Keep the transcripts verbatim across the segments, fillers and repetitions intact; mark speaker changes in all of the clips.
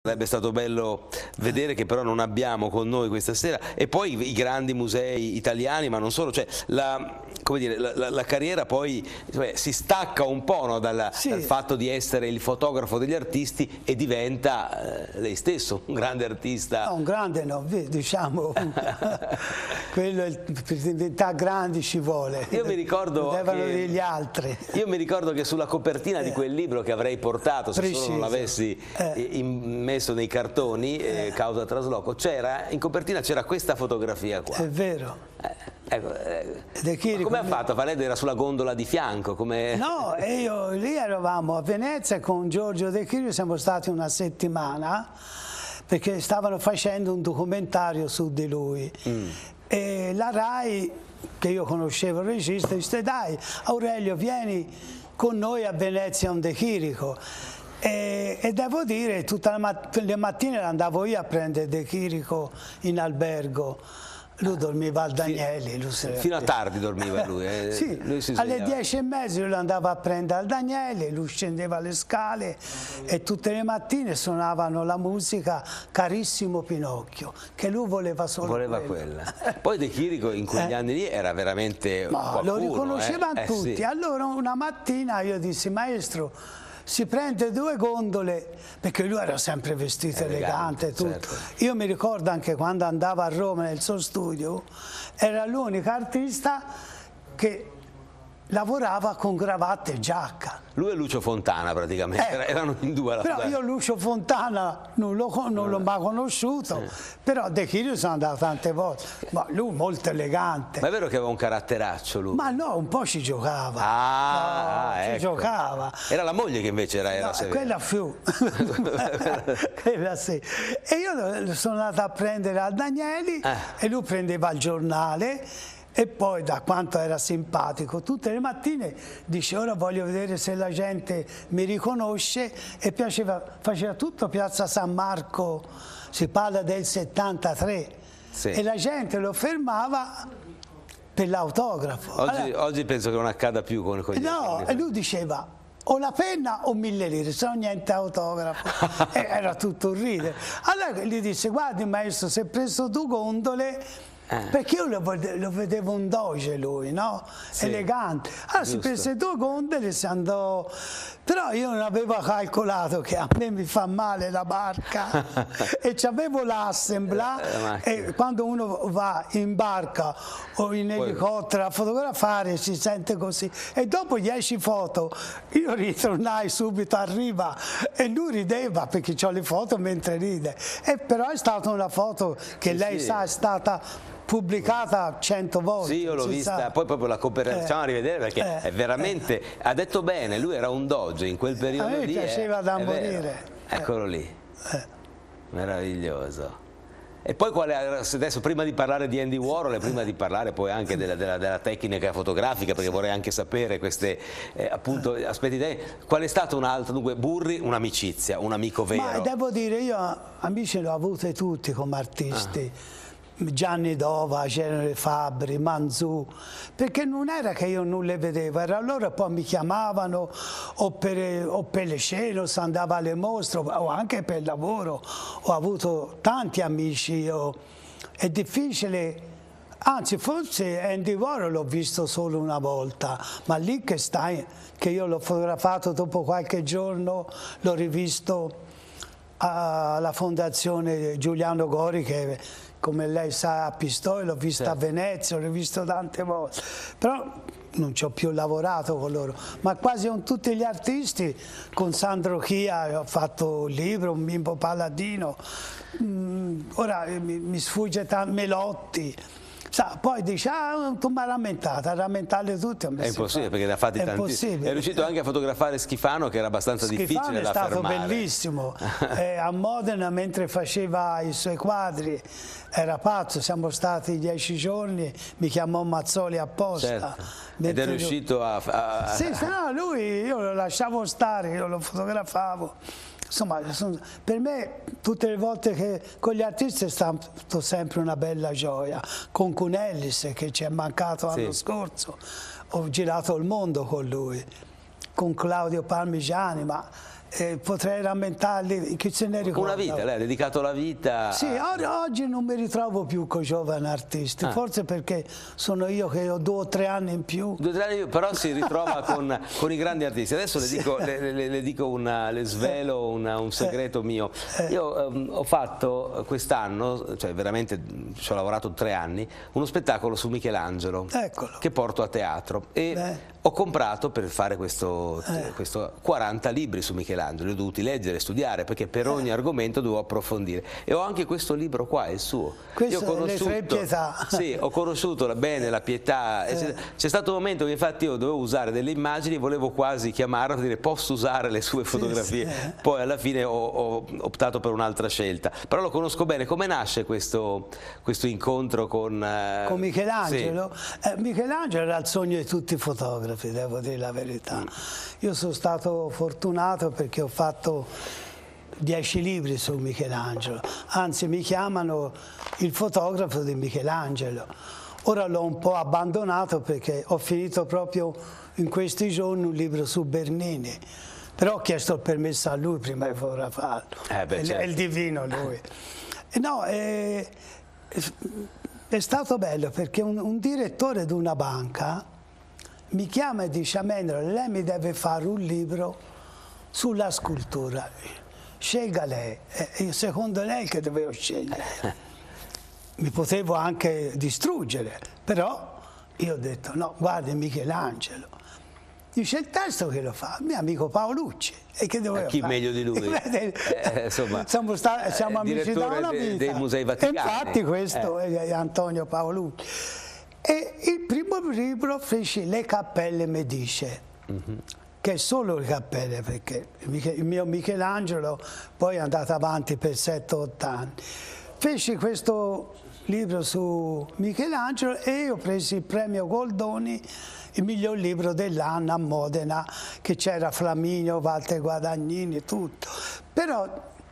Speaker 1: Sarebbe stato bello vedere che però non abbiamo con noi questa sera, e poi i grandi musei italiani, ma non solo, cioè la, come dire, la, la, la carriera poi cioè, si stacca un po', no, dalla, sì. dal fatto di essere il fotografo degli artisti e diventa eh, lei stesso un grande artista.
Speaker 2: No, un grande no, diciamo, quello è, per diventare grandi ci vuole,
Speaker 1: io mi ricordo
Speaker 2: devono
Speaker 1: che,
Speaker 2: degli altri.
Speaker 1: Io mi ricordo che sulla copertina eh. di quel libro che avrei portato, se
Speaker 2: Preciso.
Speaker 1: solo non l'avessi eh. messo nei cartoni, eh, causa trasloco, c'era in copertina c'era questa fotografia qua.
Speaker 2: È vero.
Speaker 1: Eh, ecco, eh,
Speaker 2: come
Speaker 1: come ha fatto? Lei era sulla gondola di fianco? Come...
Speaker 2: No, e io lì eravamo a Venezia con Giorgio De Chirio, siamo stati una settimana perché stavano facendo un documentario su di lui. Mm. E la Rai, che io conoscevo il regista, disse: dai Aurelio, vieni con noi a Venezia un De Chirico. E, e devo dire, tutte le, mat le mattine andavo io a prendere De Chirico in albergo. Lui dormiva al Danieli. Lui
Speaker 1: Fino a tardi dormiva lui. Eh.
Speaker 2: Sì,
Speaker 1: lui si
Speaker 2: alle dieci e mezza lui andava a prendere al Danieli, lui scendeva le scale e tutte le mattine suonavano la musica Carissimo Pinocchio, che lui voleva solo
Speaker 1: voleva
Speaker 2: quella.
Speaker 1: quella. Poi De Chirico in quegli eh. anni lì era veramente
Speaker 2: Ma
Speaker 1: qualcuno,
Speaker 2: lo riconoscevano
Speaker 1: eh.
Speaker 2: tutti.
Speaker 1: Eh, sì.
Speaker 2: Allora una mattina io dissi: maestro, si prende due gondole, perché lui era sempre vestito elegante, elegante tutto. Certo. Io mi ricordo anche quando andava a Roma nel suo studio, era l'unico artista che lavorava con cravatta e giacca.
Speaker 1: Lui e Lucio Fontana praticamente, ecco, erano in due alla
Speaker 2: Però io Lucio Fontana non l'ho mai conosciuto, sì. Però De Chirio sono andato tante volte, ma lui molto elegante.
Speaker 1: Ma è vero che aveva un caratteraccio lui?
Speaker 2: Ma no, un po' ci giocava.
Speaker 1: Ah,
Speaker 2: no,
Speaker 1: ecco.
Speaker 2: Ci giocava.
Speaker 1: Era la moglie che invece era, era
Speaker 2: no,
Speaker 1: severa.
Speaker 2: Quella più. Quella sì. E io sono andato a prendere al Danieli eh. e lui prendeva il giornale. E poi, da quanto era simpatico, tutte le mattine dice: ora voglio vedere se la gente mi riconosce, e piaceva, faceva tutto Piazza San Marco, si parla del settantatré, sì. E la gente lo fermava per l'autografo.
Speaker 1: Oggi,
Speaker 2: allora,
Speaker 1: oggi penso che non accada più con quelli.
Speaker 2: No, e lui diceva: o la penna o mille lire, se no niente autografo. E era tutto un ridere. Allora gli disse: guardi maestro, se hai preso due gondole. Eh. Perché io lo, lo vedevo un doge lui, no? Sì, elegante. Allora giusto. Si prese due gondole e si andò. Però io non avevo calcolato che a me mi fa male la barca e c'avevo l'assembla eh, e quando uno va in barca o in elicottero a fotografare si sente così. E dopo dieci foto io ritornai subito a riva e lui rideva perché ho le foto mentre ride. E però è stata una foto che sì, lei sì. sa è stata pubblicata cento volte.
Speaker 1: Sì, io l'ho vista, sa. Poi proprio la copertina, eh, facciamo rivedere perché eh, è veramente, eh. ha detto bene, lui era un doge in quel periodo lì. A me
Speaker 2: lì, piaceva
Speaker 1: è,
Speaker 2: da
Speaker 1: è
Speaker 2: morire.
Speaker 1: Vero. Eccolo lì, eh. meraviglioso. E poi qual è, adesso prima di parlare di Andy Warhol e prima di parlare poi anche della, della, della tecnica fotografica, perché vorrei anche sapere questi eh, appunto aspetti dei, qual è stato un altro, dunque Burri, un'amicizia, un amico vero?
Speaker 2: Ma devo dire, io amici li ho avuti tutti come artisti. Ah. Gianni Dova, Genere Fabbri, Manzù, perché non era che io non le vedevo, era loro poi mi chiamavano o per, o per le scene, o se andava alle mostre, o anche per lavoro. Ho avuto tanti amici io. È difficile, anzi forse Andy Warhol l'ho visto solo una volta, ma lì che stai, che io l'ho fotografato dopo qualche giorno, l'ho rivisto alla Fondazione Giuliano Gori, che come lei sa a Pistoia, l'ho vista certo. a Venezia, l'ho visto tante volte, però non ci ho più lavorato con loro, ma quasi con tutti gli artisti. Con Sandro Chia ho fatto un libro, un Bimbo Palladino, mm, ora mi, mi sfugge tanto, Melotti. Sa, poi dice: ah, tu mi hai rammentato, a rammentarle tutte.
Speaker 1: È impossibile perché ne ha fatti tantissimi. È riuscito anche a fotografare Schifano, che era abbastanza
Speaker 2: Schifano
Speaker 1: difficile da fermare.
Speaker 2: Schifano è stato bellissimo. eh, a Modena, mentre faceva i suoi quadri, era pazzo. Siamo stati dieci giorni, mi chiamò Mazzoli apposta.
Speaker 1: Certo. Ed è riuscito a... a...
Speaker 2: Sì, no, lui, io lo lasciavo stare, io lo fotografavo. Insomma, per me tutte le volte che con gli artisti è stato sempre una bella gioia. Con Cunellis, che ci è mancato l'anno sì. scorso, ho girato il mondo con lui, con Claudio Parmigiani, ma eh, potrei rammentarli, chi se ne ricorda?
Speaker 1: Una vita, lei ha dedicato la vita...
Speaker 2: Sì,
Speaker 1: a...
Speaker 2: oggi non mi ritrovo più con i giovani artisti, ah. forse perché sono io che ho due o tre anni in più.
Speaker 1: Due o tre anni in più, però si ritrova con, con i grandi artisti. Adesso le dico, le, le, le dico una, le svelo una, un segreto mio. Io um, ho fatto quest'anno, cioè veramente ci ho lavorato tre anni, uno spettacolo su Michelangelo,
Speaker 2: Eccolo.
Speaker 1: che porto a teatro. E
Speaker 2: Beh.
Speaker 1: ho comprato per fare questo,
Speaker 2: Eh.
Speaker 1: questo quaranta libri su Michelangelo, li ho dovuti leggere e studiare perché per ogni eh. argomento dovevo approfondire. E ho anche questo libro qua, è il suo.
Speaker 2: Questo
Speaker 1: io ho conosciuto,
Speaker 2: le tre pietà.
Speaker 1: Sì, ho conosciuto la bene, la pietà. Eh. C'è stato un momento che infatti io dovevo usare delle immagini, volevo quasi chiamarlo e dire posso usare le sue fotografie. Sì, sì. Poi alla fine ho, ho optato per un'altra scelta. Però lo conosco bene. Come nasce questo, questo incontro con... Eh,
Speaker 2: con Michelangelo? Sì. Eh, Michelangelo era il sogno di tutti i fotografi, devo dire la verità. Mm. Io sono stato fortunato perché ho fatto dieci libri su Michelangelo, anzi mi chiamano il fotografo di Michelangelo. Ora l'ho un po' abbandonato perché ho finito proprio in questi giorni un libro su Bernini, però ho chiesto il permesso a lui prima di fotografarlo,
Speaker 1: eh beh, certo.
Speaker 2: È il divino lui. No, è, è stato bello perché un, un direttore di una banca mi chiama e dice: Amendola, lei mi deve fare un libro sulla scultura, scelga lei. E secondo lei che dovevo scegliere? Mi potevo anche distruggere, però io ho detto no, guardi Michelangelo. Dice il testo che lo fa, mio amico Paolucci. E che dovevo
Speaker 1: chi
Speaker 2: fare?
Speaker 1: meglio di lui? eh, insomma,
Speaker 2: siamo stati, siamo amici da una vita.
Speaker 1: Dei, dei musei vaticani.
Speaker 2: E infatti questo eh. è Antonio Paolucci. E il primo libro feci Le cappelle Medice, mm-hmm. che è solo le cappelle, perché il mio Michelangelo poi è andato avanti per sette otto anni. Feci questo libro su Michelangelo e io ho preso il premio Goldoni, il miglior libro dell'anno a Modena, che c'era Flaminio, Walter Guadagnini, tutto. Però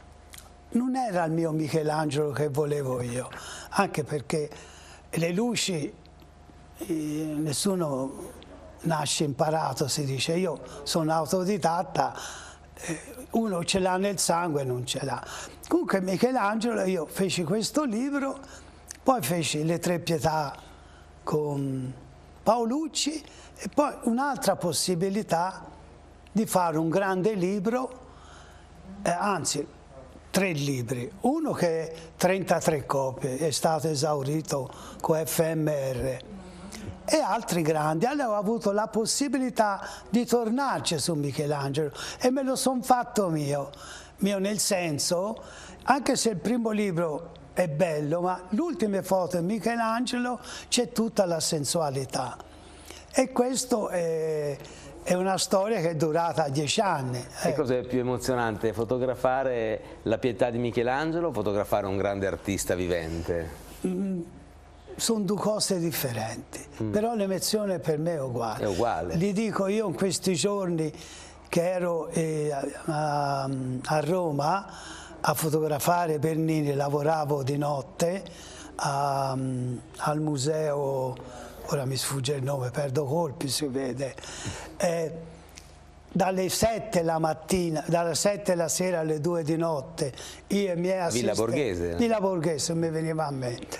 Speaker 2: non era il mio Michelangelo che volevo io, anche perché le luci, eh, nessuno nasce imparato, si dice. Io sono autodidatta, eh, uno ce l'ha nel sangue e non ce l'ha. Comunque Michelangelo, io feci questo libro, poi feci Le tre pietà con Paolucci e poi un'altra possibilità di fare un grande libro, eh, anzi tre libri, uno che è trentatré copie, è stato esaurito con F M R, e altri grandi. Allora ho avuto la possibilità di tornarci su Michelangelo e me lo son fatto mio, mio nel senso, anche se il primo libro è bello, ma le ultime foto di Michelangelo c'è tutta la sensualità. E questo è, è una storia che è durata dieci anni.
Speaker 1: Che eh. cos'è più emozionante? Fotografare la pietà di Michelangelo o fotografare un grande artista vivente?
Speaker 2: Mm, sono due cose differenti, mm. però l'emozione per me è uguale.
Speaker 1: È uguale.
Speaker 2: Gli dico, io in questi giorni che ero eh, a, a Roma a fotografare Bernini, lavoravo di notte a, al museo, ora mi sfugge il nome, perdo colpi, si vede, eh, dalle sette la mattina, dalle sette la sera alle due di notte, io e i miei assistenti.
Speaker 1: Villa Borghese?
Speaker 2: Villa Borghese, mi veniva a mente.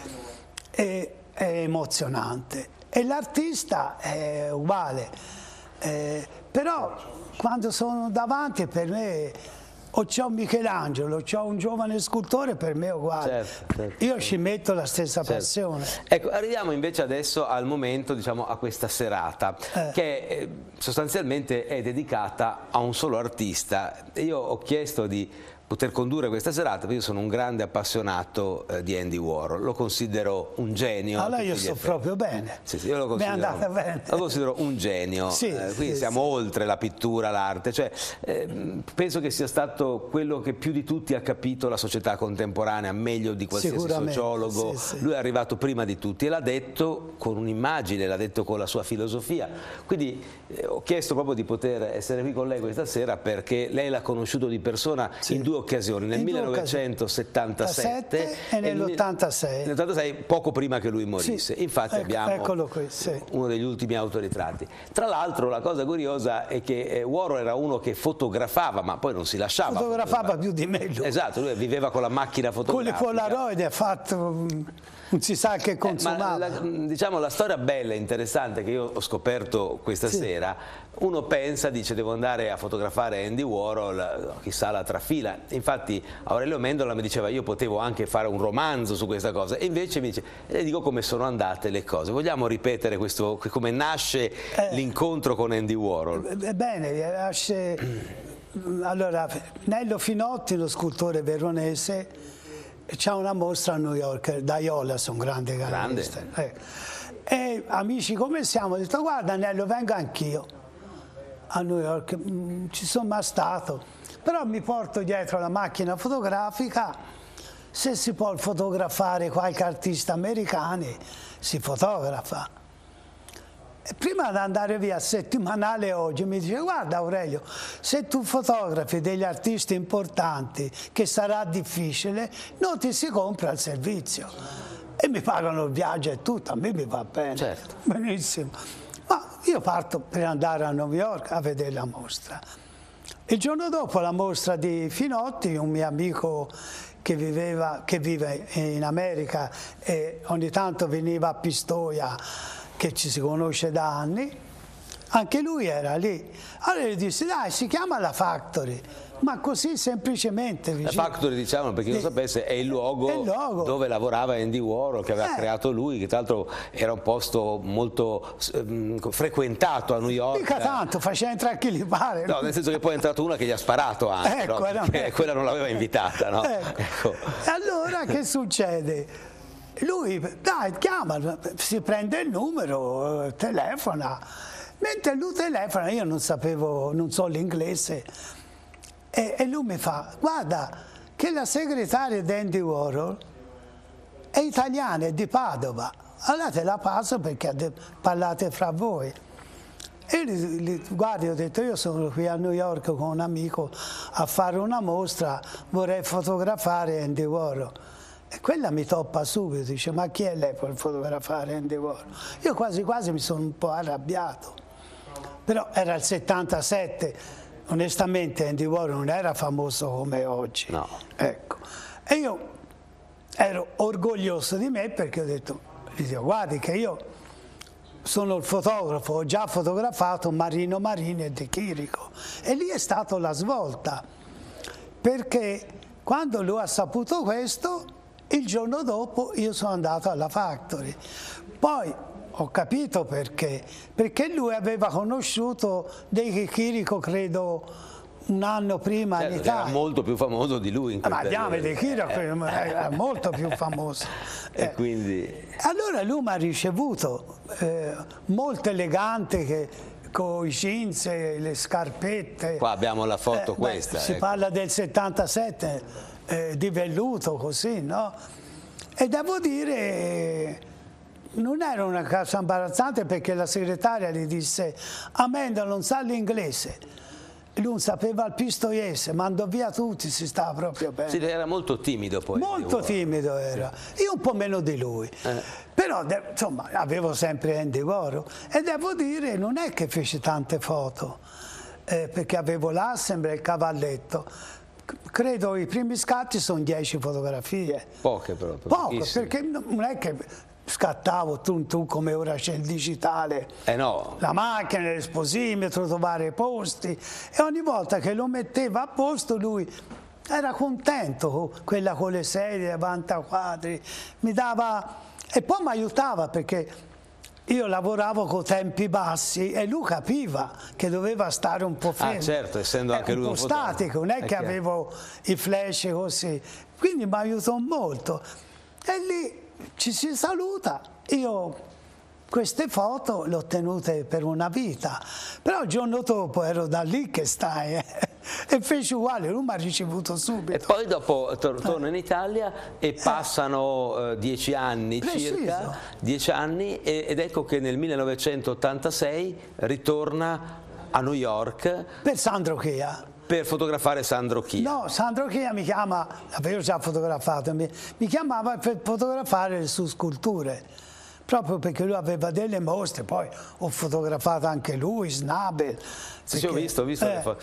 Speaker 2: E, è emozionante. E l'artista è uguale, eh, però quando sono davanti per me, o c'è un Michelangelo, o c'è un giovane scultore, per me è uguale. Certo, certo, io ci metto la stessa certo. passione.
Speaker 1: Ecco, arriviamo invece adesso al momento, diciamo, a questa serata, eh. che eh, sostanzialmente è dedicata a un solo artista. Io ho chiesto di poter condurre questa serata perché io sono un grande appassionato eh, di Andy Warhol, lo considero un genio.
Speaker 2: Allora io sto proprio bene,
Speaker 1: sì, sì, io lo considero,
Speaker 2: mi è andata bene.
Speaker 1: Lo considero un genio,
Speaker 2: sì,
Speaker 1: eh, quindi
Speaker 2: sì,
Speaker 1: siamo
Speaker 2: sì.
Speaker 1: oltre la pittura, l'arte, cioè, eh, penso che sia stato quello che più di tutti ha capito la società contemporanea, meglio di qualsiasi sociologo, sì, sì. Lui è arrivato prima di tutti e l'ha detto con un'immagine, l'ha detto con la sua filosofia, quindi eh, ho chiesto proprio di poter essere qui con lei questa sera perché lei l'ha conosciuto di persona sì. in due due occasioni, nel
Speaker 2: in due
Speaker 1: millenovecentosettantasette
Speaker 2: e nell'ottantasei.
Speaker 1: Nell'ottantasei, poco prima che lui morisse.
Speaker 2: Sì,
Speaker 1: infatti
Speaker 2: ecco,
Speaker 1: abbiamo
Speaker 2: qui, sì.
Speaker 1: uno degli ultimi autoritratti. Tra l'altro la cosa curiosa è che eh, Warhol era uno che fotografava, ma poi non si lasciava
Speaker 2: fotografava più di me lui.
Speaker 1: Esatto, lui viveva con la macchina fotografica.
Speaker 2: Con le Polaroid ha fatto, non si sa che consumava.
Speaker 1: Eh, ma la, diciamo la storia bella e interessante che io ho scoperto questa
Speaker 2: sì.
Speaker 1: sera, uno pensa, dice devo andare a fotografare Andy Warhol, chissà la trafila. Infatti Aurelio Mendola mi diceva io potevo anche fare un romanzo su questa cosa, e invece mi dice, le dico come sono andate le cose. Vogliamo ripetere questo, come nasce eh, l'incontro con Andy Warhol?
Speaker 2: Bene, nasce... Allora, Nello Finotti, lo scultore veronese, c'ha una mostra a New York, da Iolas, un grande gallerista. Eh. E amici come siamo, ho detto guarda Nello, vengo anch'io a New York, mm, ci sono mai stato, però mi porto dietro la macchina fotografica, se si può fotografare qualche artista americano, si fotografa. E prima di andare via, settimanale oggi, mi dice guarda Aurelio, se tu fotografi degli artisti importanti, che sarà difficile, non ti si compra il servizio. E mi pagano il viaggio e tutto, a me mi va bene,
Speaker 1: certo.
Speaker 2: Benissimo. Ma io parto per andare a New York a vedere la mostra. Il giorno dopo la mostra di Finotti, un mio amico che, viveva, che vive in America e ogni tanto veniva a Pistoia, che ci si conosce da anni, anche lui era lì. Allora gli disse, dai, si chiama La Factory, ma così semplicemente.
Speaker 1: La
Speaker 2: vicino.
Speaker 1: Factory, diciamo, per chi non sapesse, è il luogo,
Speaker 2: è il luogo
Speaker 1: dove lavorava Andy Warhol, che aveva
Speaker 2: eh.
Speaker 1: creato lui, che tra l'altro era un posto molto um, frequentato a New York.
Speaker 2: Mica tanto, faceva entrare chi gli pare.
Speaker 1: No, nel senso che poi è entrato una che gli ha sparato anche,
Speaker 2: ecco,
Speaker 1: no?
Speaker 2: era...
Speaker 1: quella non l'aveva invitata, no?
Speaker 2: Ecco.
Speaker 1: Ecco.
Speaker 2: E allora che succede? Lui, dai, chiama, si prende il numero, telefona. Mentre lui telefona, io non sapevo, non so l'inglese, e, e lui mi fa, guarda, che la segretaria di Andy Warhol è italiana, è di Padova, allora te la passo perché parlate fra voi. E gli, gli, guardi, ho detto, io sono qui a New York con un amico a fare una mostra, vorrei fotografare Andy Warhol. E quella mi toppa subito, dice, ma chi è lei per fotografare Andy Warhol? Io quasi quasi mi sono un po' arrabbiato, però era il settantasette, onestamente Andy Warhol non era famoso come oggi.
Speaker 1: No.
Speaker 2: Ecco. E io ero orgoglioso di me perché ho detto, gli dico, guardi che io sono il fotografo, ho già fotografato Marino Marini e De Chirico. E lì è stata la svolta, perché quando lui ha saputo questo, il giorno dopo io sono andato alla Factory. Poi ho capito perché, perché lui aveva conosciuto De Chirico, credo, un anno prima
Speaker 1: certo,
Speaker 2: in Italia.
Speaker 1: Era molto più famoso di lui in quel
Speaker 2: Ma Diame De Chirico
Speaker 1: eh.
Speaker 2: era molto più famoso.
Speaker 1: E
Speaker 2: eh.
Speaker 1: quindi...
Speaker 2: Allora lui mi ha ricevuto eh, molto elegante, che con i jeans e le scarpette.
Speaker 1: Qua abbiamo la foto
Speaker 2: eh,
Speaker 1: questa.
Speaker 2: Beh, si
Speaker 1: ecco.
Speaker 2: parla del settantasette, eh, di velluto così, no? E devo dire, eh, non era una cosa imbarazzante perché la segretaria gli disse Amanda non sa l'inglese. Lui non sapeva il pistoiese, mandò via tutti, si stava proprio bene.
Speaker 1: Sì, era molto timido poi.
Speaker 2: Molto timido era, io un po' meno di lui, eh. però insomma avevo sempre Andy Warhol e devo dire non è che feci tante foto, eh, perché avevo l'Assembly e il cavalletto, credo i primi scatti sono dieci fotografie.
Speaker 1: Poche proprio.
Speaker 2: Poche, perché non è che scattavo tu, tu come ora c'è il digitale,
Speaker 1: eh no.
Speaker 2: la macchina, l'esposimetro, trovare i posti, e ogni volta che lo metteva a posto lui era contento, quella con le serie davanti a quadri, mi dava, e poi mi aiutava perché io lavoravo con tempi bassi e lui capiva che doveva stare un po' fermo.
Speaker 1: Ah certo, essendo anche
Speaker 2: un
Speaker 1: lui
Speaker 2: po'
Speaker 1: un fotografo.
Speaker 2: statico, non è, è che chiaro. Avevo i flash così, quindi mi aiutò molto. E lì ci si saluta, io queste foto le ho tenute per una vita, però il giorno dopo ero da lì che stai, eh, e fece uguale, lui mi ha ricevuto subito.
Speaker 1: E poi dopo tor torno in Italia e passano eh, dieci anni
Speaker 2: Preciso.
Speaker 1: circa, dieci anni, e, ed ecco che nel millenovecentottantasei ritorna a New York.
Speaker 2: Per Sandro Chea.
Speaker 1: per fotografare Sandro Chia.
Speaker 2: No, Sandro Chia mi chiama, avevo già fotografato, mi, mi chiamava per fotografare le sue sculture, proprio perché lui aveva delle mostre, poi ho fotografato anche lui, Snabel.
Speaker 1: Sì, sì, ho visto, ho visto
Speaker 2: eh,
Speaker 1: le foto.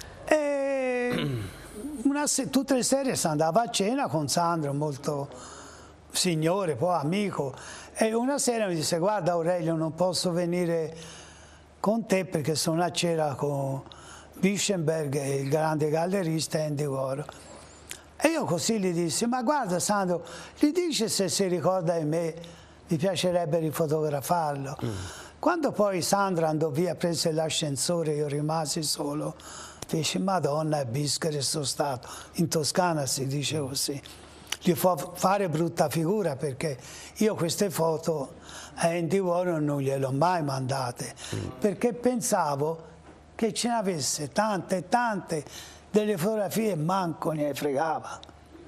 Speaker 2: E una, tutte le sere si andava a cena con Sandro, molto signore, poi amico, e una sera mi disse: guarda Aurelio, non posso venire con te perché sono a cena con Wischenberg e il grande gallerista Andy Warhol. E io così gli dissi: ma guarda Sandro, gli dice se si ricorda di me, mi piacerebbe rifotografarlo. Mm. Quando poi Sandro andò via, prese l'ascensore, io rimasi solo, dice: Madonna, è Bischere sono stato, in Toscana si dice così. Gli fa fare brutta figura perché io queste foto a Andy Warhol non gliele ho mai mandate, mm. perché pensavo che ce ne avesse tante e tante delle fotografie, manco ne fregava.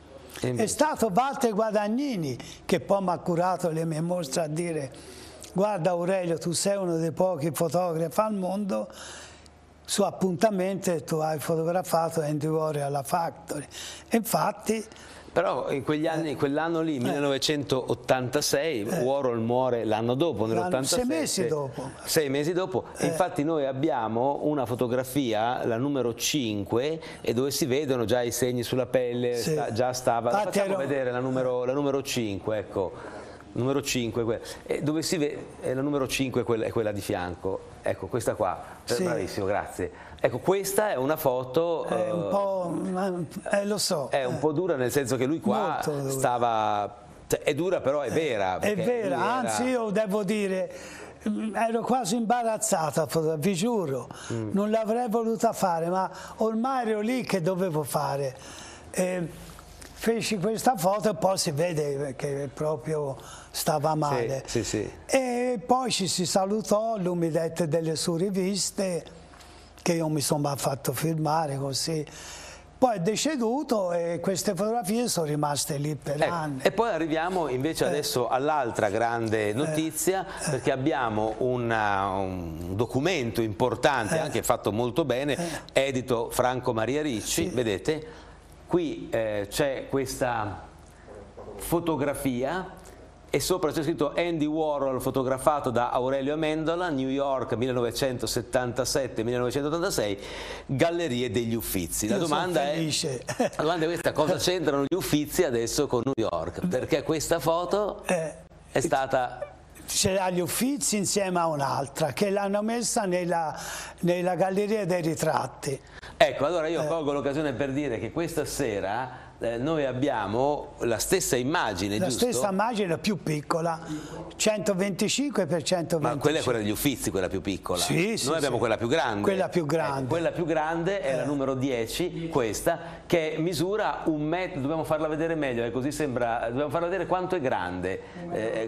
Speaker 2: È stato Walter Guadagnini che poi mi ha curato le mie mostre a dire: guarda Aurelio, tu sei uno dei pochi fotografi al mondo, su appuntamento tu hai fotografato Andy Warhol alla Factory. E infatti...
Speaker 1: Però in quegli anni, in quell'anno lì, millenovecentottantasei, eh. Warhol muore l'anno dopo, nell'ottantasette.
Speaker 2: Sei mesi dopo.
Speaker 1: Sei mesi dopo. Eh. Infatti noi abbiamo una fotografia, la numero cinque, e dove si vedono già i segni sulla pelle, sì. sta, già stava...
Speaker 2: Infatti
Speaker 1: Facciamo
Speaker 2: ero...
Speaker 1: vedere la numero, la numero cinque, ecco. Numero cinque, e dove si vede, la numero cinque è quella, è quella di fianco. Ecco, questa qua. Sì. Bravissimo, grazie. Ecco, questa è una foto...
Speaker 2: È un po'... Eh, lo so.
Speaker 1: È un po' dura, nel senso che lui qua stava... Cioè, è dura, però è vera.
Speaker 2: È vera, era... anzi io devo dire... Ero quasi imbarazzata, vi giuro. Mm. Non l'avrei voluta fare, ma ormai ero lì che dovevo fare. E feci questa foto e poi si vede che proprio stava male.
Speaker 1: Sì, sì, sì.
Speaker 2: E poi ci si salutò, lui mi dette delle sue riviste che io mi sono fatto firmare così. Poi è deceduto e queste fotografie sono rimaste lì per
Speaker 1: ecco,
Speaker 2: anni.
Speaker 1: E poi arriviamo invece adesso eh. all'altra grande notizia, eh. perché abbiamo una, un documento importante, eh. anche fatto molto bene, eh. edito Franco Maria Ricci, sì. Vedete? Qui eh, c'è questa fotografia e sopra c'è scritto Andy Warhol fotografato da Aurelio Amendola, New York millenovecentosettantasette millenovecentottantasei, Gallerie degli Uffizi. La domanda, è, la domanda è questa: cosa c'entrano gli Uffizi adesso con New York? Perché questa foto eh, è stata...
Speaker 2: C'era gli Uffizi insieme a un'altra che l'hanno messa nella, nella Galleria dei Ritratti.
Speaker 1: Ecco, allora io eh. colgo l'occasione per dire che questa sera eh, noi abbiamo la stessa immagine,
Speaker 2: la
Speaker 1: giusto?
Speaker 2: La stessa immagine più piccola, centoventicinque per centoventicinque.
Speaker 1: Ma quella è quella degli Uffizi, quella più piccola.
Speaker 2: Sì, sì,
Speaker 1: noi abbiamo
Speaker 2: sì.
Speaker 1: quella più grande.
Speaker 2: Quella più grande.
Speaker 1: Eh, quella più grande è eh. la numero dieci, questa, che misura un metro, dobbiamo farla vedere meglio, eh, così sembra, dobbiamo farla vedere quanto è grande. Eh,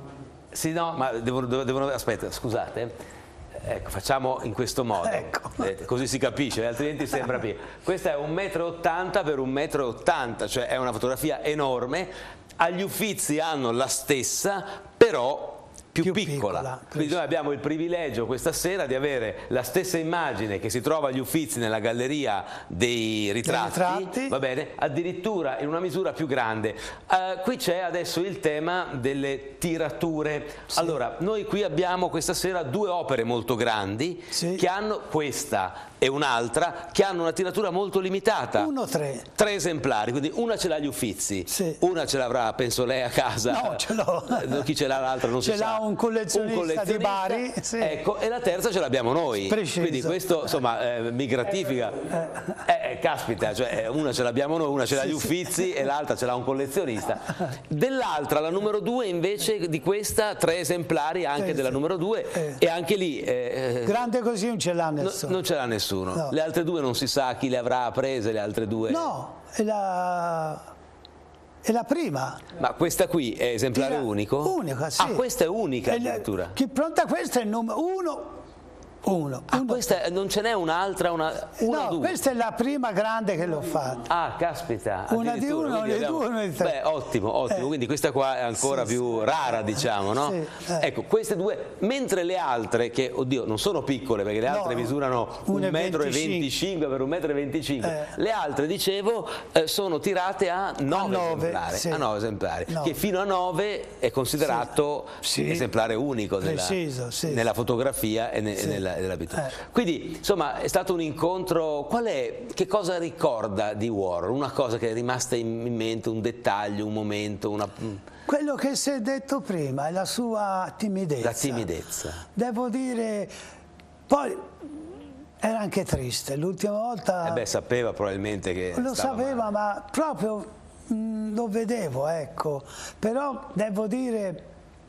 Speaker 1: sì, no, ma devono, devono, aspetta, scusate. Ecco, facciamo in questo modo,
Speaker 2: ecco.
Speaker 1: eh, così si capisce, altrimenti sembra più. Questa è un metro e ottanta per un metro e ottanta, cioè è una fotografia enorme. Agli Uffizi hanno la stessa, però più, più piccola, piccola. Quindi noi abbiamo il privilegio questa sera di avere la stessa immagine che si trova agli Uffizi nella Galleria dei Ritratti, ritratti. Va bene, addirittura in una misura più grande. Uh, qui c'è adesso il tema delle tirature. Sì. Allora, noi qui abbiamo questa sera due opere molto grandi, sì. che hanno questa e un'altra che hanno una tiratura molto limitata.
Speaker 2: Uno, tre.
Speaker 1: Tre esemplari, quindi una ce l'ha agli Uffizi, sì. una ce l'avrà, penso lei, a casa.
Speaker 2: No, ce l'ho.
Speaker 1: Chi ce l'ha l'altra non
Speaker 2: ce
Speaker 1: si sa.
Speaker 2: Un collezionista, un collezionista di Bari,
Speaker 1: sì. Ecco, e la terza ce l'abbiamo noi.
Speaker 2: Preciso.
Speaker 1: Quindi questo insomma eh, mi gratifica. Eh, eh, caspita, cioè una ce l'abbiamo noi, una ce l'ha gli Uffizi, sì. e l'altra ce l'ha un collezionista. Dell'altra, la numero due, invece di questa, tre esemplari anche eh, della sì. numero due, eh. e anche lì eh,
Speaker 2: grande così non ce l'ha nessuno.
Speaker 1: No, non ce l'ha nessuno. No. Le altre due non si sa chi le avrà prese, le altre due.
Speaker 2: No, è la È la prima.
Speaker 1: Ma questa qui è esemplare
Speaker 2: Era
Speaker 1: unico?
Speaker 2: Unica, sì.
Speaker 1: Ah, questa è unica addirittura.
Speaker 2: Chi pronta questa è il numero uno, Uno.
Speaker 1: Ah,
Speaker 2: uno.
Speaker 1: questa non ce n'è un'altra, una, una
Speaker 2: No,
Speaker 1: due.
Speaker 2: questa è la prima grande che l'ho fatta.
Speaker 1: Ah, caspita.
Speaker 2: Una di uno,
Speaker 1: quindi
Speaker 2: le
Speaker 1: abbiamo...
Speaker 2: due, una di tre.
Speaker 1: Beh, ottimo, ottimo.
Speaker 2: Eh.
Speaker 1: Quindi questa qua è ancora
Speaker 2: Sì,
Speaker 1: più
Speaker 2: sì.
Speaker 1: rara, diciamo, no?
Speaker 2: Sì, eh.
Speaker 1: Ecco, queste due, mentre le altre, che, oddio, non sono piccole, perché le
Speaker 2: No,
Speaker 1: altre misurano un metro e venticinque per un metro e venticinque.
Speaker 2: Eh.
Speaker 1: Le altre, dicevo, eh, sono tirate a nove
Speaker 2: nove,
Speaker 1: esemplari.
Speaker 2: sì.
Speaker 1: A nove esemplari.
Speaker 2: No.
Speaker 1: Che fino a nove è considerato
Speaker 2: Sì. Sì.
Speaker 1: esemplare unico nella,
Speaker 2: Preciso, sì.
Speaker 1: nella fotografia e, ne,
Speaker 2: Sì.
Speaker 1: e nella, nella pittura.
Speaker 2: Eh.
Speaker 1: Quindi, insomma, è stato un incontro. Qual è, che cosa ricorda di Warhol? Una cosa che è rimasta in mente, un dettaglio, un momento, una...
Speaker 2: Quello che si è detto prima è la sua timidezza.
Speaker 1: La timidezza.
Speaker 2: Devo dire, poi era anche triste, l'ultima volta
Speaker 1: Eh beh, sapeva probabilmente che
Speaker 2: lo
Speaker 1: stava
Speaker 2: sapeva,
Speaker 1: male.
Speaker 2: ma proprio mh, lo vedevo, ecco. Però devo dire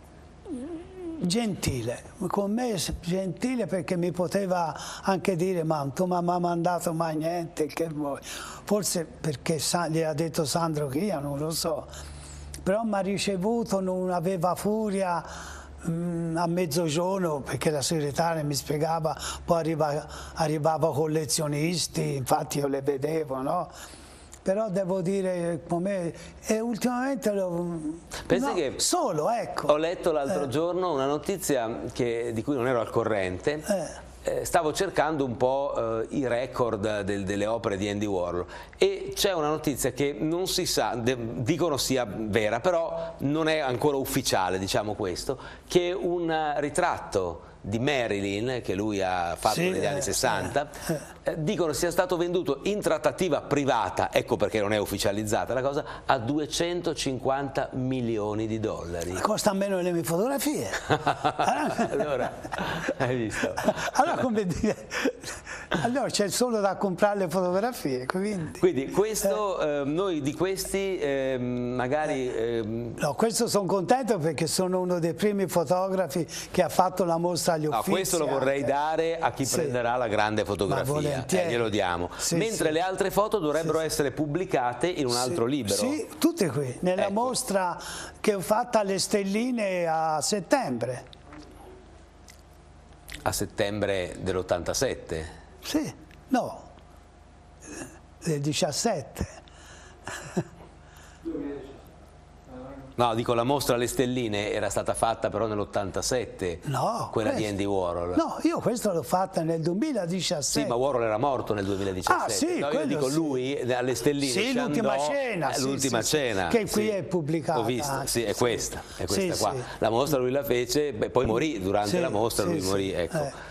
Speaker 2: gentile, con me gentile, perché mi poteva anche dire: ma tu mi hai mandato mai niente, che vuoi? Forse perché gli ha detto Sandro Chia, non lo so, però mi ha ricevuto, non aveva furia mh, a mezzogiorno, perché la segretaria mi spiegava, poi arriva, arrivava collezionisti, infatti io le vedevo, no? Però devo dire, come, e ultimamente lo,
Speaker 1: Pensi
Speaker 2: no,
Speaker 1: che
Speaker 2: solo, ecco.
Speaker 1: Ho letto l'altro
Speaker 2: Eh.
Speaker 1: giorno una notizia che, di cui non ero al corrente.
Speaker 2: Eh.
Speaker 1: Eh, stavo cercando un po' eh, i record del, delle opere di Andy Warhol e c'è una notizia che non si sa, de, dicono sia vera, però non è ancora ufficiale, diciamo questo, che un ritratto di Marilyn che lui ha fatto
Speaker 2: Sì,
Speaker 1: negli anni
Speaker 2: eh,
Speaker 1: sessanta,
Speaker 2: eh,
Speaker 1: eh, dicono sia stato venduto in trattativa privata, ecco perché non è ufficializzata la cosa, a duecentocinquanta milioni di dollari.
Speaker 2: Costa meno delle mie fotografie.
Speaker 1: Allora, hai visto?
Speaker 2: Allora, come dire, allora c'è solo da comprare le fotografie, quindi.
Speaker 1: Quindi questo, eh, noi di questi eh, magari... Eh,
Speaker 2: No, questo sono contento perché sono uno dei primi fotografi che ha fatto la mostra agli
Speaker 1: no,
Speaker 2: Uffizi.
Speaker 1: questo lo vorrei
Speaker 2: anche.
Speaker 1: dare a chi
Speaker 2: Sì.
Speaker 1: prenderà la grande
Speaker 2: Ma
Speaker 1: fotografia,
Speaker 2: volentieri.
Speaker 1: eh, glielo diamo.
Speaker 2: Sì,
Speaker 1: Mentre
Speaker 2: sì.
Speaker 1: le altre foto dovrebbero
Speaker 2: Sì, sì.
Speaker 1: essere pubblicate in un altro
Speaker 2: Sì,
Speaker 1: libro.
Speaker 2: Sì, tutte qui, nella
Speaker 1: Ecco.
Speaker 2: mostra che ho fatto alle Stelline a settembre.
Speaker 1: A settembre dell'ottantasette.
Speaker 2: Sì, no, del diciassette.
Speaker 1: No, dico, la mostra alle Stelline era stata fatta però nell'ottantasette,
Speaker 2: No,
Speaker 1: quella
Speaker 2: questo-
Speaker 1: di Andy Warhol.
Speaker 2: No, io questo l'ho fatta nel duemiladiciassette.
Speaker 1: Sì, ma Warhol era morto nel duemiladiciassette.
Speaker 2: Ah, sì,
Speaker 1: no, io
Speaker 2: quello
Speaker 1: dico
Speaker 2: sì.
Speaker 1: lui alle Stelline.
Speaker 2: Sì,
Speaker 1: ci
Speaker 2: l'ultima
Speaker 1: andò,
Speaker 2: cena,
Speaker 1: eh,
Speaker 2: sì,
Speaker 1: l'ultima
Speaker 2: sì, sì,
Speaker 1: cena.
Speaker 2: che qui
Speaker 1: sì.
Speaker 2: è pubblicata
Speaker 1: Ho visto,
Speaker 2: anche,
Speaker 1: sì, è
Speaker 2: sì.
Speaker 1: questa, è questa
Speaker 2: Sì,
Speaker 1: qua.
Speaker 2: sì.
Speaker 1: La mostra lui la fece, beh, poi morì durante
Speaker 2: Sì,
Speaker 1: la mostra,
Speaker 2: sì,
Speaker 1: lui
Speaker 2: sì.
Speaker 1: morì, ecco.
Speaker 2: Eh.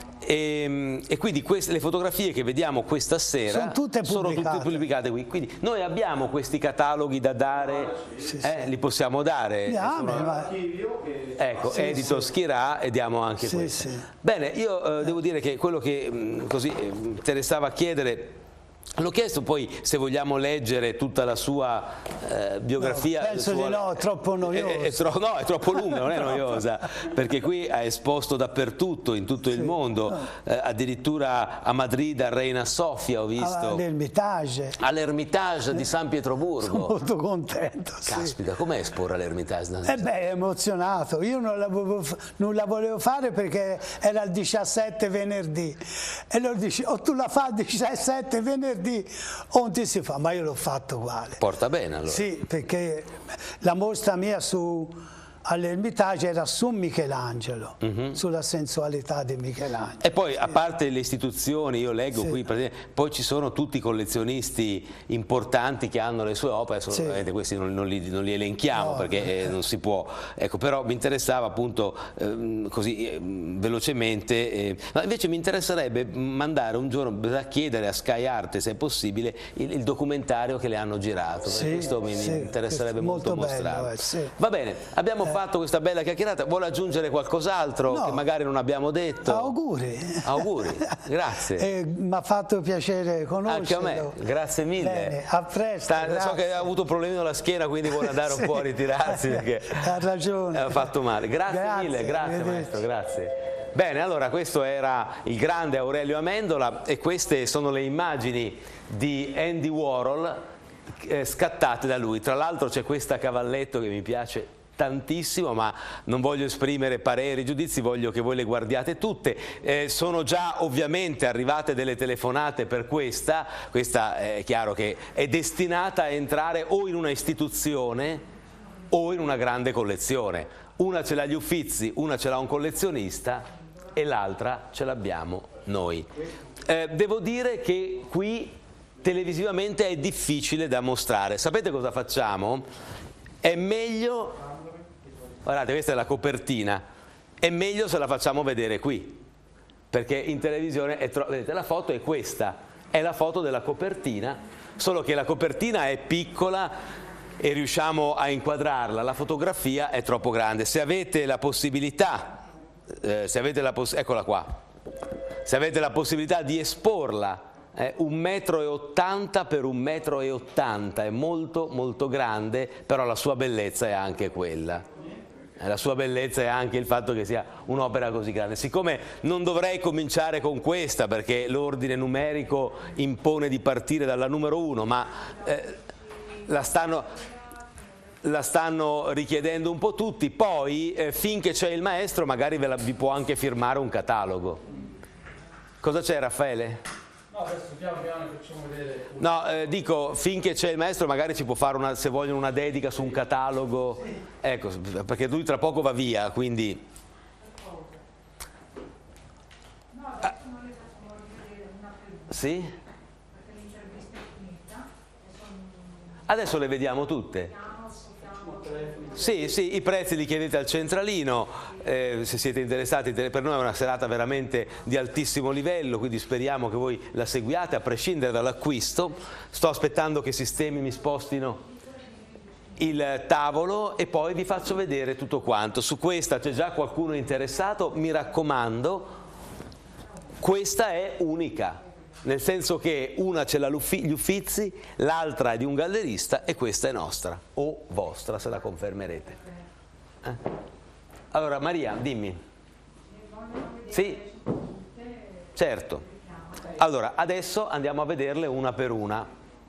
Speaker 1: E, e quindi queste, le fotografie che vediamo questa sera
Speaker 2: Sono tutte pubblicate.
Speaker 1: pubblicate qui. Quindi noi abbiamo questi cataloghi da dare,
Speaker 2: Sì,
Speaker 1: eh, li possiamo dare.
Speaker 2: Diamo,
Speaker 1: Sono-
Speaker 2: ma-
Speaker 1: Ecco,
Speaker 2: Sì,
Speaker 1: Editor
Speaker 2: sì.
Speaker 1: Schirà, e diamo anche
Speaker 2: Sì,
Speaker 1: questo.
Speaker 2: sì.
Speaker 1: Bene, io eh, devo dire che quello che mh, così eh, interessava chiedere, l'ho chiesto poi se vogliamo leggere tutta la sua eh, biografia.
Speaker 2: No, penso
Speaker 1: il suo-
Speaker 2: di no, è troppo noiosa.
Speaker 1: È, è tro- no, è troppo lunga, non è noiosa, perché qui ha esposto dappertutto, in tutto il mondo, eh, addirittura a Madrid, a Reina Sofia ho visto,
Speaker 2: All'Ermitage.
Speaker 1: all'Ermitage di San
Speaker 2: Sono
Speaker 1: Pietroburgo.
Speaker 2: molto contento. Sì.
Speaker 1: Caspita, com'è esporre all'Ermitage?
Speaker 2: Eh beh, è emozionato. Io non la, volevo, non la volevo fare perché era il diciassette venerdì. E loro dice, o tu la fai il diciassette venerdì o non ti si fa, ma io l'ho fatto uguale.
Speaker 1: Porta bene allora.
Speaker 2: Sì, perché la mostra mia su all'Ermitage era su Michelangelo,
Speaker 1: Mhm.
Speaker 2: sulla sensualità di Michelangelo.
Speaker 1: E poi, a parte le istituzioni, io leggo
Speaker 2: Sì.
Speaker 1: qui, per esempio, poi ci sono tutti i collezionisti importanti che hanno le sue opere, adesso,
Speaker 2: Sì.
Speaker 1: ovviamente questi non, non li, non li elenchiamo
Speaker 2: No,
Speaker 1: perché eh, non si può, ecco, però mi interessava appunto ehm, così ehm, velocemente, eh, ma invece mi interesserebbe mandare un giorno, da chiedere a Sky Arte se è possibile, il, il documentario che le hanno girato, perché
Speaker 2: Sì,
Speaker 1: questo mi,
Speaker 2: sì,
Speaker 1: mi interesserebbe
Speaker 2: molto
Speaker 1: molto,
Speaker 2: bello,
Speaker 1: mostrarlo.
Speaker 2: eh, sì.
Speaker 1: Va bene, abbiamo fatto questa bella chiacchierata, vuole aggiungere qualcos'altro
Speaker 2: No.
Speaker 1: che magari non abbiamo detto?
Speaker 2: Auguri.
Speaker 1: Auguri, grazie.
Speaker 2: Eh, mi ha fatto piacere
Speaker 1: Anche a
Speaker 2: conoscerlo.
Speaker 1: me, grazie mille.
Speaker 2: Bene, a presto.
Speaker 1: Sta- so
Speaker 2: grazie.
Speaker 1: che ha avuto problemi alla schiena, quindi vuole andare un
Speaker 2: Sì.
Speaker 1: po' a ritirarsi perché
Speaker 2: Ha ragione.
Speaker 1: ha fatto male. Grazie,
Speaker 2: Grazie,
Speaker 1: mille, grazie
Speaker 2: arrivederci.
Speaker 1: maestro, grazie. Bene, allora questo era il grande Aurelio Amendola e queste sono le immagini di Andy Warhol eh, scattate da lui. Tra l'altro c'è questa cavalletto che mi piace tantissimo, ma non voglio esprimere pareri, giudizi, voglio che voi le guardiate tutte. Eh, sono già ovviamente arrivate delle telefonate per questa, questa è chiaro che è destinata a entrare o in una istituzione o in una grande collezione. Una ce l'ha gli Uffizi, una ce l'ha un collezionista e l'altra ce l'abbiamo noi. Eh, devo dire che qui televisivamente è difficile da mostrare. Sapete cosa facciamo? È meglio, guardate, questa è la copertina, è meglio se la facciamo vedere qui, perché in televisione è troppo, vedete, la foto è questa, è la foto della copertina, solo che la copertina è piccola e riusciamo a inquadrarla, la fotografia è troppo grande. Se avete la possibilità, eh, se avete la poss- eccola qua, se avete la possibilità di esporla, eh, un metro e ottanta per un metro e ottanta, è molto molto grande, però la sua bellezza è anche quella. La sua bellezza è anche il fatto che sia un'opera così grande. Siccome non dovrei cominciare con questa, perché l'ordine numerico impone di partire dalla numero uno, ma eh, la stanno... la stanno richiedendo un po' tutti, poi eh, finché c'è il maestro magari ve la, vi può anche firmare un catalogo. Cosa c'è, Raffaele?
Speaker 3: No, adesso piano piano facciamo vedere.
Speaker 1: No, eh, dico, finché c'è il maestro magari ci può fare, una, se vogliono, una dedica su un catalogo, ecco, perché lui tra poco va via, quindi... Ah. Sì? Adesso le vediamo tutte. Sì, sì, i prezzi li chiedete al centralino, eh, se siete interessati. Per noi è una serata veramente di altissimo livello, quindi speriamo che voi la seguiate a prescindere dall'acquisto. Sto aspettando che i sistemi mi spostino il tavolo e poi vi faccio vedere tutto quanto. Su questa c'è già qualcuno interessato, mi raccomando, questa è unica. Nel senso che una ce l'ha gli Uffizi, l'altra è di un gallerista e questa è nostra, o vostra se la confermerete. Eh? Allora Maria, dimmi. Sì, certo. Allora, adesso andiamo a vederle una per una.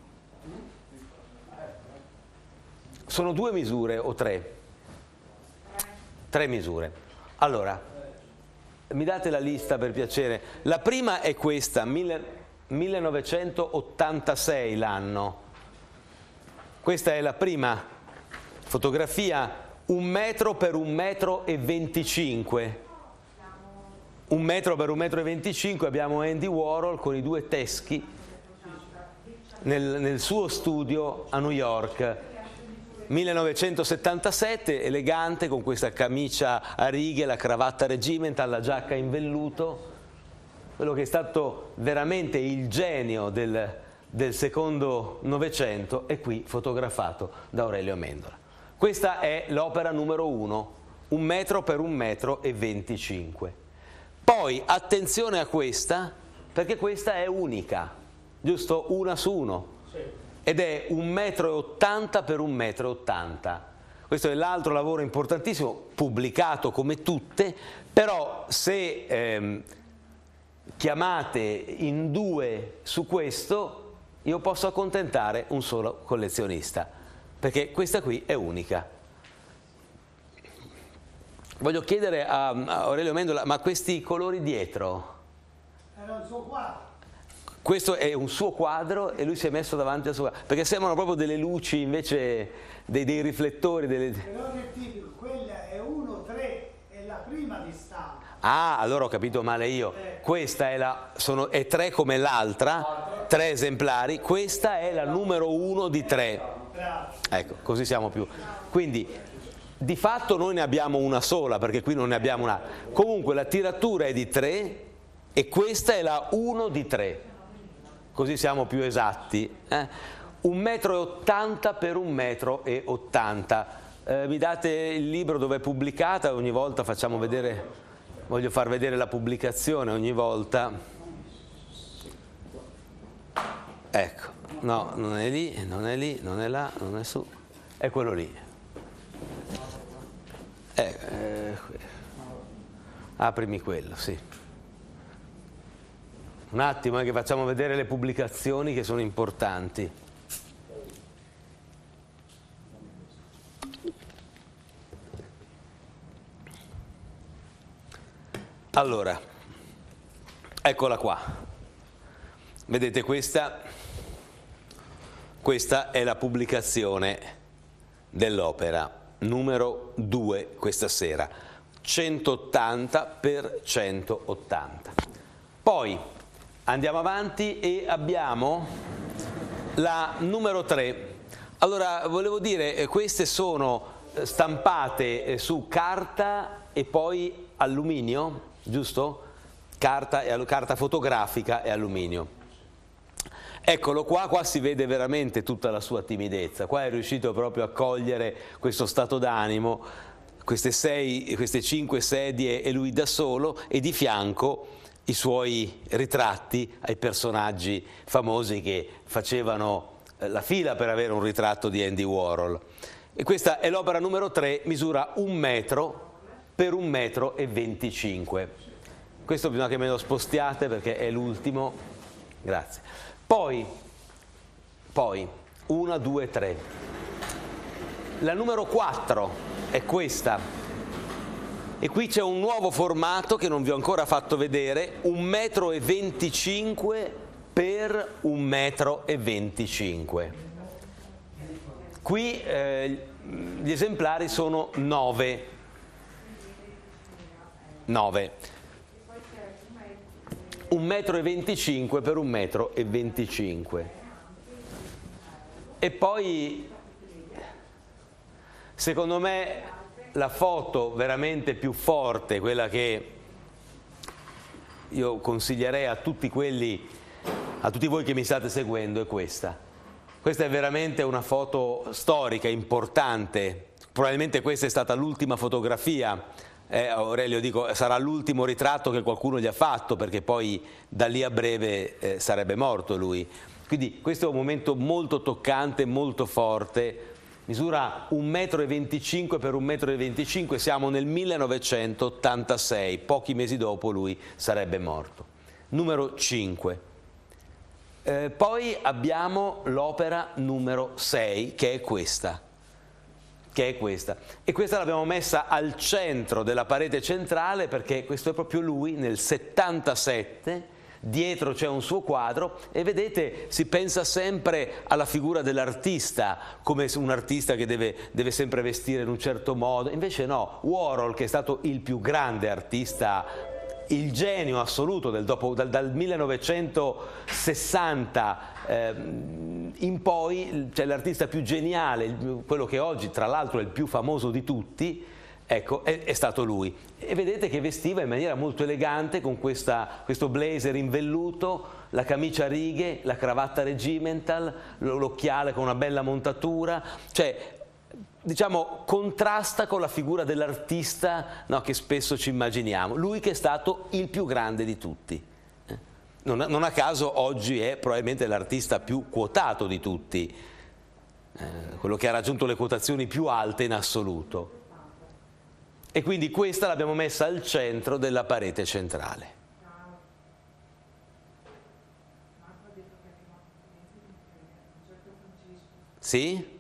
Speaker 1: Sono due misure o tre? Tre misure. Allora, mi date la lista per piacere. La prima è questa, millenovecentottantasei l'anno. Questa è la prima fotografia, un metro per un metro e venticinque. Un metro per un metro e venticinque, abbiamo Andy Warhol con i due teschi nel, nel suo studio a New York. millenovecentosettantasette, elegante, con questa camicia a righe, la cravatta regimental, la giacca in velluto. Quello che è stato veramente il genio del, del secondo Novecento è qui fotografato da Aurelio Amendola. Questa è l'opera numero uno, un metro per un metro e venticinque. Poi attenzione a questa, perché questa è unica, giusto? Una su uno. Ed è un metro e ottanta per un metro e ottanta. Questo è l'altro lavoro importantissimo, pubblicato come tutte, però se ehm, chiamate in due su questo, io posso accontentare un solo collezionista, perché questa qui è unica. Voglio chiedere a, a Aurelio Amendola, ma questi colori dietro?
Speaker 2: Era un suo quadro.
Speaker 1: Questo è un suo quadro e lui si è messo davanti al suo quadro, perché sembrano proprio delle luci invece dei, dei riflettori. Delle...
Speaker 2: Però è tipico, quella è uno tre, è la prima di stampa.
Speaker 1: Ah, allora ho capito male io. Questa è, la, sono, è tre come l'altra, tre esemplari, questa è la numero uno di tre. Ecco, così siamo più. Quindi, di fatto noi ne abbiamo una sola, perché qui non ne abbiamo una. Comunque la tiratura è di tre e questa è la uno di tre. Così siamo più esatti, eh? un metro e ottanta per un metro e ottanta. Eh, mi date il libro dove è pubblicata? Ogni volta facciamo vedere, voglio far vedere la pubblicazione ogni volta. Ecco, no, non è lì, non è lì, non è là, non è su, è quello lì. Eh, eh, aprimi quello, sì. Un attimo eh, che facciamo vedere le pubblicazioni che sono importanti. Allora, eccola qua. Vedete questa? Questa è la pubblicazione dell'opera numero due questa sera, centottanta per centottanta. Poi andiamo avanti e abbiamo la numero tre. Allora, volevo dire, queste sono stampate su carta e poi alluminio, giusto? Carta, e, carta fotografica e alluminio. Eccolo qua, qua si vede veramente tutta la sua timidezza, qua è riuscito proprio a cogliere questo stato d'animo, queste sei, queste cinque sedie e lui da solo, e di fianco i suoi ritratti ai personaggi famosi che facevano la fila per avere un ritratto di Andy Warhol. E questa è l'opera numero tre, misura un metro per un metro e venticinque. Questo bisogna che me lo spostiate perché è l'ultimo. Grazie. Poi, poi, uno, due, tre. La numero quattro è questa. E qui c'è un nuovo formato che non vi ho ancora fatto vedere, un metro e venticinque per un metro e venticinque. Qui eh, gli esemplari sono nove. nove. Un metro e venticinque per un metro e venticinque. E poi, secondo me, la foto veramente più forte, quella che io consiglierei a tutti quelli, a tutti voi che mi state seguendo, è questa. Questa è veramente una foto storica, importante. Probabilmente questa è stata l'ultima fotografia. Eh, Aurelio, dico, sarà l'ultimo ritratto che qualcuno gli ha fatto, perché poi da lì a breve eh, sarebbe morto lui. Quindi questo è un momento molto toccante, molto forte. Misura un metro e venticinque per un metro e venticinque, siamo nel millenovecentottantasei, pochi mesi dopo lui sarebbe morto. Numero cinque. Eh, poi abbiamo l'opera numero sei, che è questa. che è questa. E questa l'abbiamo messa al centro della parete centrale perché questo è proprio lui nel settantasette, dietro c'è un suo quadro e vedete, si pensa sempre alla figura dell'artista come un artista che deve, deve sempre vestire in un certo modo, invece no, Warhol, che è stato il più grande artista, il genio assoluto del dopo, dal, dal millenovecentosessanta eh, in poi, cioè l'artista più geniale, il, quello che oggi tra l'altro è il più famoso di tutti, ecco, è, è stato lui. E vedete che vestiva in maniera molto elegante con questa, questo blazer in velluto, la camicia a righe, la cravatta regimental, l'occhiale con una bella montatura, cioè diciamo contrasta con la figura dell'artista, no, che spesso ci immaginiamo. Lui che è stato il più grande di tutti. Eh? Non, non a caso oggi è probabilmente l'artista più quotato di tutti, eh, quello che ha raggiunto le quotazioni più alte in assoluto. E quindi questa l'abbiamo messa al centro della parete centrale. Sì?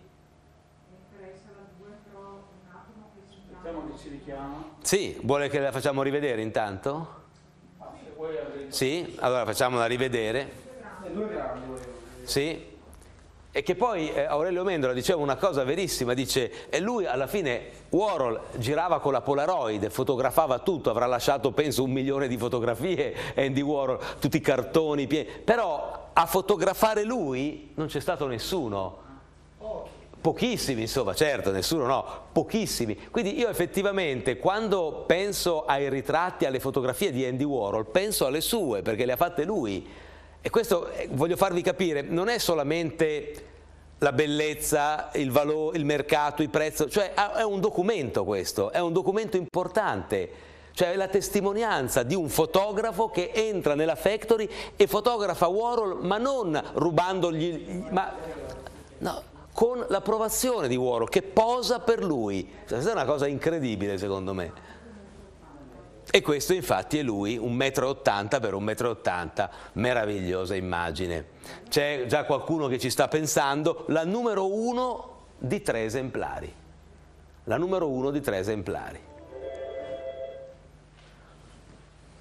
Speaker 3: Aspettiamo che ci richiama.
Speaker 1: Sì, vuole che la facciamo rivedere intanto? Sì, allora facciamola rivedere.
Speaker 3: Due grandi.
Speaker 1: Sì. E che poi eh, Aurelio Mendola diceva una cosa verissima, dice, e lui alla fine, Warhol girava con la Polaroid, fotografava tutto, avrà lasciato penso un milione di fotografie, Andy Warhol, tutti i cartoni pieni, però a fotografare lui non c'è stato nessuno, pochissimi insomma, certo, nessuno no, pochissimi, quindi io effettivamente quando penso ai ritratti, alle fotografie di Andy Warhol, penso alle sue, perché le ha fatte lui. E questo, voglio farvi capire, non è solamente la bellezza, il valore, il mercato, il prezzo, cioè è un documento questo, è un documento importante, cioè è la testimonianza di un fotografo che entra nella factory e fotografa Warhol, ma non rubandogli, ma no, con l'approvazione di Warhol, che posa per lui. Questa è una cosa incredibile secondo me. E questo infatti è lui, un metro e ottanta per un metro e ottanta, meravigliosa immagine. C'è già qualcuno che ci sta pensando, la numero uno di tre esemplari. La numero uno di tre esemplari.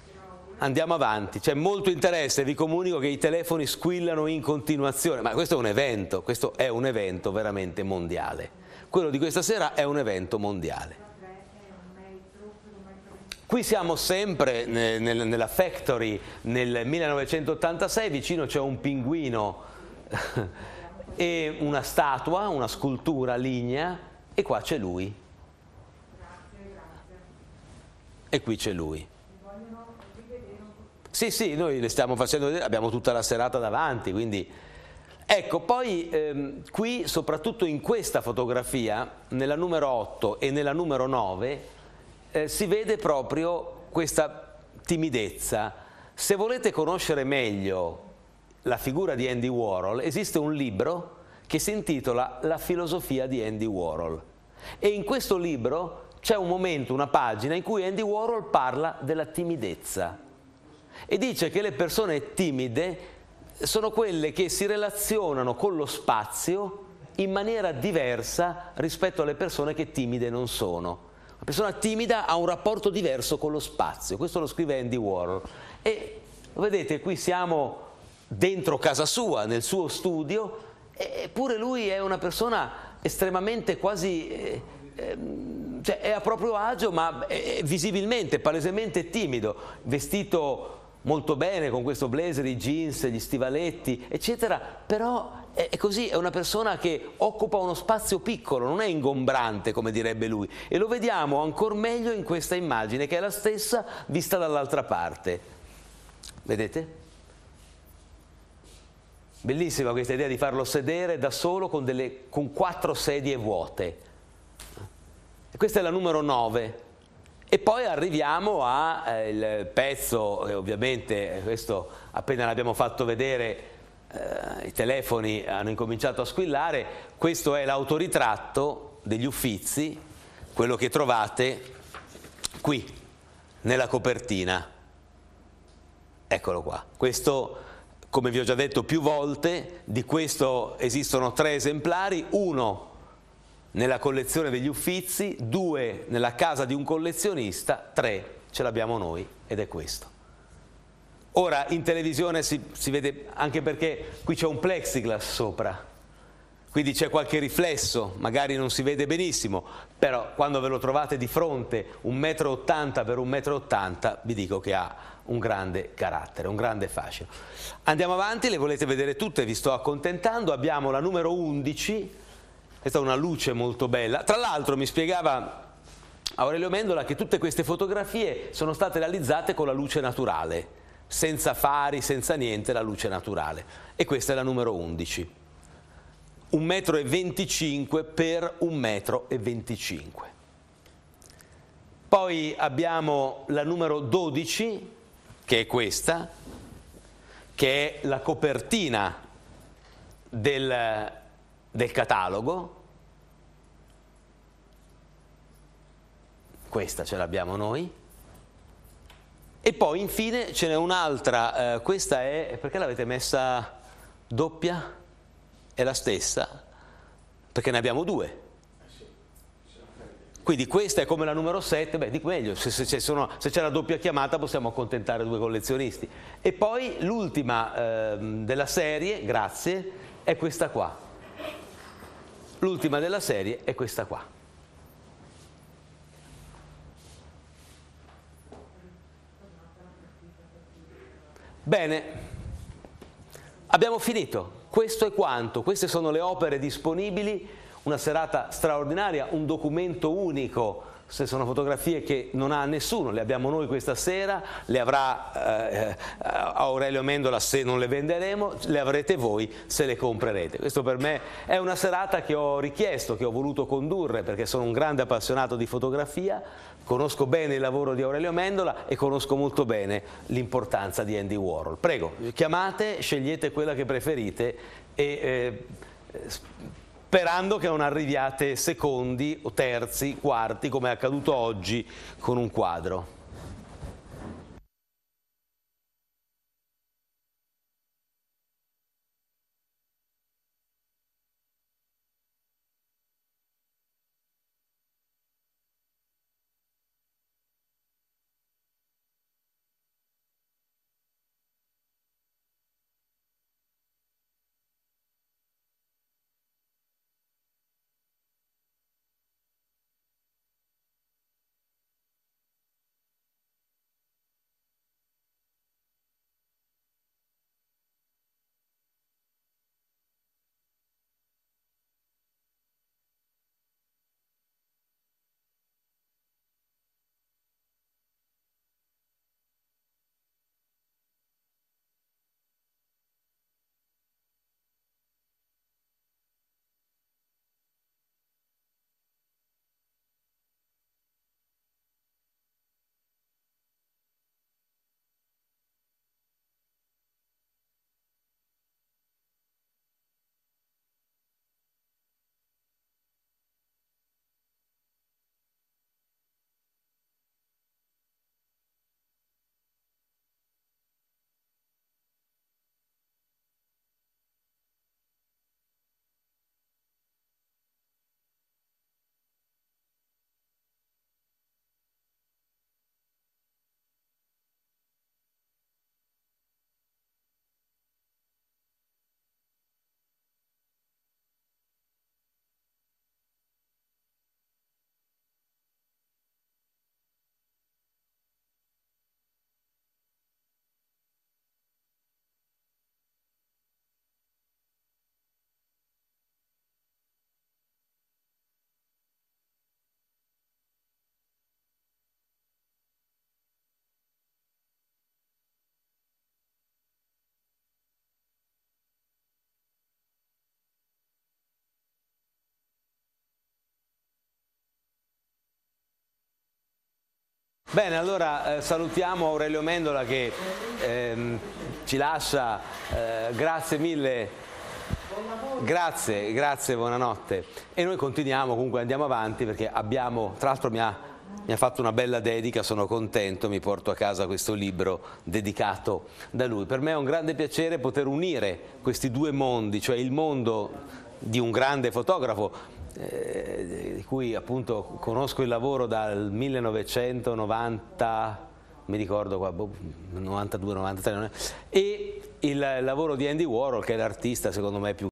Speaker 1: andiamo avanti, c'è molto interesse, vi comunico che i telefoni squillano in continuazione, ma questo è un evento, questo è un evento veramente mondiale. Quello di questa sera è un evento mondiale. Qui siamo sempre nel, nel, nella Factory nel millenovecentottantasei, vicino c'è un pinguino e una statua, una scultura lignea, e qua c'è lui. E qui c'è lui. Sì, sì, noi le stiamo facendo vedere, abbiamo tutta la serata davanti, quindi... Ecco, poi ehm, qui, soprattutto in questa fotografia, nella numero otto e nella numero nove, eh, si vede proprio questa timidezza. Se volete conoscere meglio la figura di Andy Warhol, esiste un libro che si intitola La filosofia di Andy Warhol. E in questo libro c'è un momento, una pagina, in cui Andy Warhol parla della timidezza. E dice che le persone timide sono quelle che si relazionano con lo spazio in maniera diversa rispetto alle persone che timide non sono. Una persona timida ha un rapporto diverso con lo spazio, questo lo scrive Andy Warhol. E vedete, qui siamo dentro casa sua, nel suo studio, eppure lui è una persona estremamente quasi... Eh, eh, cioè è a proprio agio, ma è visibilmente, palesemente timido, vestito molto bene con questo blazer, i jeans, gli stivaletti, eccetera, però è così, è una persona che occupa uno spazio piccolo, non è ingombrante come direbbe lui, e lo vediamo ancora meglio in questa immagine che è la stessa vista dall'altra parte. Vedete? Bellissima questa idea di farlo sedere da solo con, delle, con quattro sedie vuote. E questa è la numero nove. E poi arriviamo al eh, pezzo, e ovviamente questo appena l'abbiamo fatto vedere, eh, i telefoni hanno incominciato a squillare. Questo è l'autoritratto degli Uffizi, quello che trovate qui, nella copertina. Eccolo qua. Questo, come vi ho già detto più volte, di questo esistono tre esemplari, uno nella collezione degli Uffizi, due nella casa di un collezionista, tre ce l'abbiamo noi, ed è questo. Ora in televisione si, si vede, anche perché qui c'è un plexiglass sopra, quindi c'è qualche riflesso, magari non si vede benissimo, però quando ve lo trovate di fronte, un metro e ottanta per un metro e ottanta, vi dico che ha un grande carattere, un grande fascino. Andiamo avanti, le volete vedere tutte, vi sto accontentando. Abbiamo la numero undici. Questa è una luce molto bella. Tra l'altro mi spiegava Aurelio Mendola che tutte queste fotografie sono state realizzate con la luce naturale, senza fari, senza niente, la luce naturale. E questa è la numero undici. un metro e venticinque per un metro e venticinque. Poi abbiamo la numero dodici, che è questa, che è la copertina del... del catalogo. Questa ce l'abbiamo noi. E poi infine ce n'è un'altra, eh, questa è, perché l'avete messa doppia? È la stessa? Perché ne abbiamo due. Quindi questa è come la numero sette, beh, dico meglio, se, se, se, sono, se c'è la doppia chiamata possiamo accontentare due collezionisti. E poi l'ultima eh, della serie, grazie, è questa qua. L'ultima della serie è questa qua. Bene, abbiamo finito. Questo è quanto. Queste sono le opere disponibili. Una serata straordinaria, un documento unico. Se sono fotografie che non ha nessuno, le abbiamo noi questa sera, le avrà eh, Aurelio Mendola se non le venderemo, le avrete voi se le comprerete. Questo per me è una serata che ho richiesto, che ho voluto condurre perché sono un grande appassionato di fotografia, conosco bene il lavoro di Aurelio Mendola e conosco molto bene l'importanza di Andy Warhol. Prego, chiamate, scegliete quella che preferite e... Eh, sperando che non arriviate secondi o terzi, quarti, come è accaduto oggi con un quadro. Bene, allora eh, salutiamo Aurelio Mendola che ehm, ci lascia, eh, grazie mille, grazie, grazie, buonanotte. E noi continuiamo, comunque andiamo avanti perché abbiamo, tra l'altro mi ha, mi ha fatto una bella dedica, sono contento, mi porto a casa questo libro dedicato da lui. Per me è un grande piacere poter unire questi due mondi, cioè il mondo di un grande fotografo, Eh, di cui appunto conosco il lavoro dal millenovecentonovanta, mi ricordo qua, novantadue novantatré, e il lavoro di Andy Warhol, che è l'artista secondo me più